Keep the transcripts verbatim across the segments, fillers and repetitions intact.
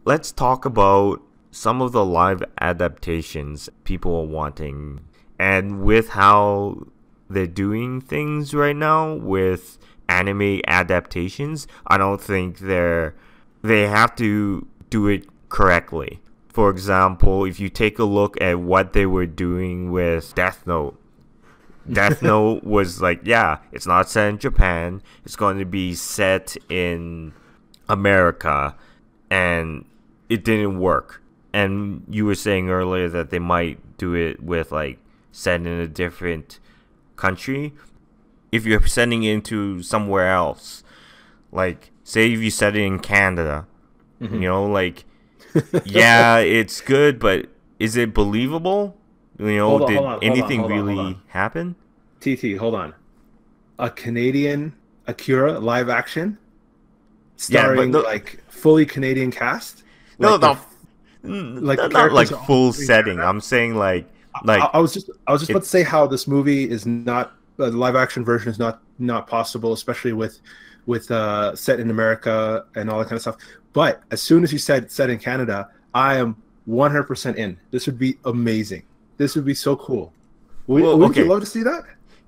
let's talk about some of the live adaptations people are wanting. And with how they're doing things right now with anime adaptations, I don't think they're they have to do it correctly. For example, if you take a look at what they were doing with Death Note, Death Note was like, yeah, it's not set in Japan. It's going to be set in America, and it didn't work. And you were saying earlier that they might do it with like set in a different country. If you're sending it into somewhere else, like say if you set it in Canada, mm-hmm. you know, like yeah, it's good, but is it believable? You know, hold on, did hold on, anything hold on, really hold on. happen? T T, hold on. A Canadian Akira live action starring yeah, the, like fully Canadian cast? No, like no, the, like not, not like full setting. Canada? I'm saying like like I, I was just I was just it, about to say how this movie is not uh, the live action version is not not possible, especially with with uh, set in America and all that kind of stuff. But as soon as you said set in Canada, I am one hundred percent in. This would be amazing. This would be so cool. Would, well, would okay. you love to see that?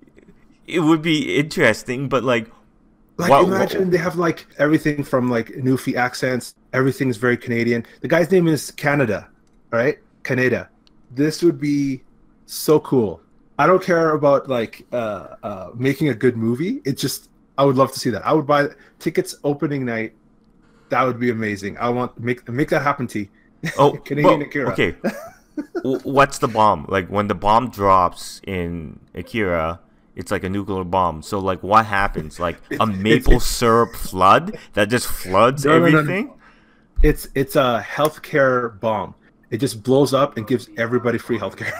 It would be interesting, but like, like what, imagine what? They have like everything from like Newfie accents. Everything's very Canadian. The guy's name is Canada, right? Canada. This would be so cool. I don't care about like uh, uh, making a good movie. It's just I would love to see that. I would buy tickets opening night. That would be amazing. I want make make that happen, T. Oh, Canadian but, Akira. Okay. What's the bomb? Like when the bomb drops in Akira, it's like a nuclear bomb. So like what happens? Like a maple it's, it's, syrup flood that just floods no, everything? No, no, no. It's it's a healthcare bomb. It just blows up and gives everybody free healthcare.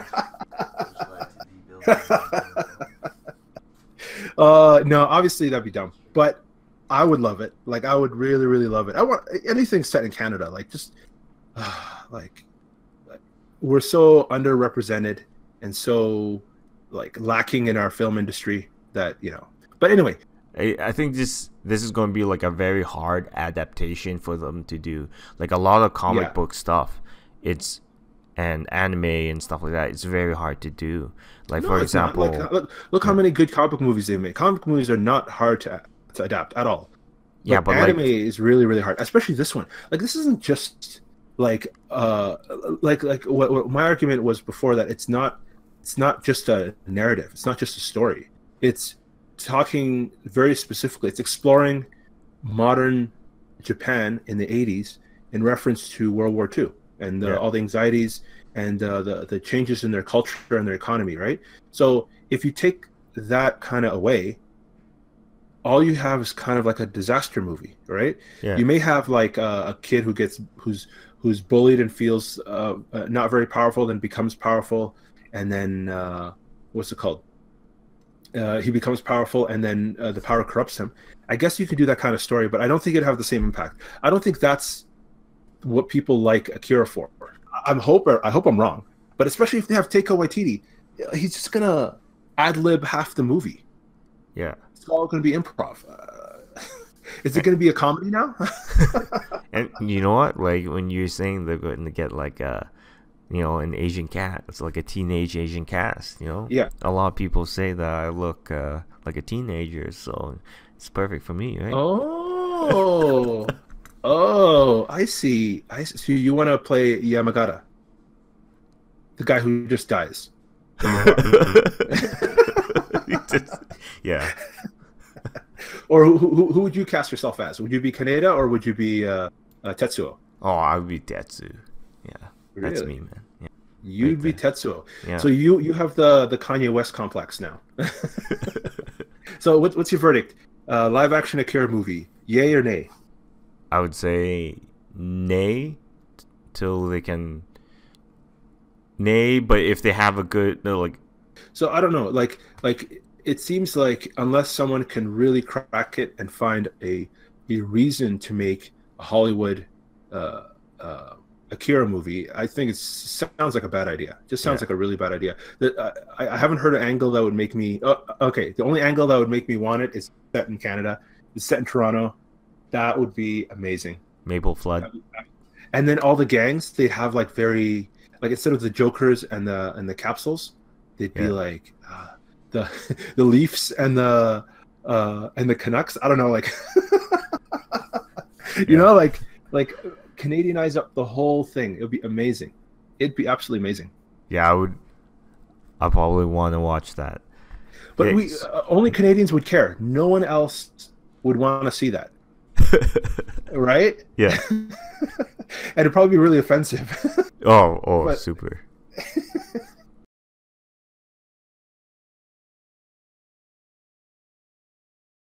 uh no, obviously that'd be dumb. But I would love it. Like I would really, really love it. I want anything set in Canada. Like just uh, like we're so underrepresented and so like lacking in our film industry that you know. But anyway, I, I think this this is going to be like a very hard adaptation for them to do. Like a lot of comic yeah. book stuff, it's and anime and stuff like that. It's very hard to do. Like no, for example, like, look, look how many good comic book movies they make. Comic book movies are not hard to to adapt at all. But yeah, but anime like, is really, really hard, especially this one. Like this isn't just like uh like like what, what my argument was before that it's not it's not just a narrative. It's not just a story. It's talking very specifically. It's exploring modern Japan in the eighties in reference to World War Two and uh, yeah. all the anxieties and uh, the the changes in their culture and their economy. Right. So if you take that kind of away, all you have is kind of like a disaster movie, right? Yeah. You may have like a, a kid who gets who's who's bullied and feels uh, uh, not very powerful, then becomes powerful, and then uh, what's it called? Uh, he becomes powerful, and then uh, the power corrupts him. I guess you could do that kind of story, but I don't think it'd have the same impact. I don't think that's what people like Akira for. I'm hope I hope I'm wrong, but especially if they have Taika Waititi, he's just gonna ad lib half the movie. Yeah. It's all going to be improv. Uh, is it going to be a comedy now? And you know what? Like when you're saying they're going to get like a, you know, an Asian cat. It's like a teenage Asian cast. You know. Yeah. A lot of people say that I look uh, like a teenager, so it's perfect for me, right? Oh. oh, I see. I see. So you want to play Yamagata, the guy who just dies. Yeah. Or who, who who would you cast yourself as? Would you be Kaneda or would you be uh, uh, Tetsuo? Oh, I would be Tetsu. Yeah, really? That's me, man. Yeah. You'd right be there. Tetsuo. Yeah. So you you have the the Kanye West complex now. So what, what's your verdict? Uh, live action Akira movie, yay or nay? I would say nay, t- till they can. Nay, but if they have a good no, like. So I don't know, like like it seems like unless someone can really crack it and find a a reason to make a Hollywood uh, uh, Akira movie, I think it sounds like a bad idea. It just sounds yeah. like a really bad idea. That uh, I, I haven't heard an angle that would make me. Uh, okay, the only angle that would make me want it is set in Canada. It's set in Toronto. That would be amazing. Maple Flood. and then all the gangs they have like very like instead of the Jokers and the and the Capsules, they'd be Yeah. like uh, the the Leafs and the uh, and the Canucks. I don't know, like you Yeah. know, like like Canadianize up the whole thing. It would be amazing. It'd be absolutely amazing. Yeah, I would. I probably want to watch that. But we Yes. uh, only Canadians would care. No one else would want to see that, right? Yeah. And it'd probably be really offensive. Oh, oh, But- super.